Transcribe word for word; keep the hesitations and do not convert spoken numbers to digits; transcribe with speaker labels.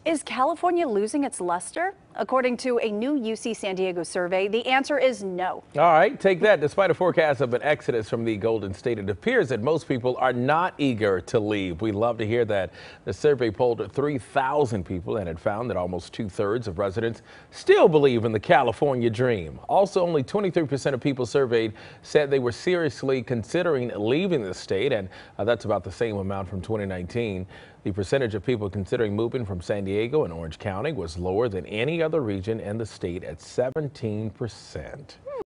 Speaker 1: Is California losing its luster? According to a new U C San Diego survey, the answer is no.
Speaker 2: All right, take that. Despite a forecast of an exodus from the Golden State, it appears that most people are not eager to leave. We love to hear that. The survey polled three thousand people and it found that almost two thirds of residents still believe in the California dream. Also, only twenty-three percent of people surveyed said they were seriously considering leaving the state, and uh, that's about the same amount from twenty nineteen. The percentage of people considering moving from San Diego and Orange County was lower than any other region in the state at seventeen percent.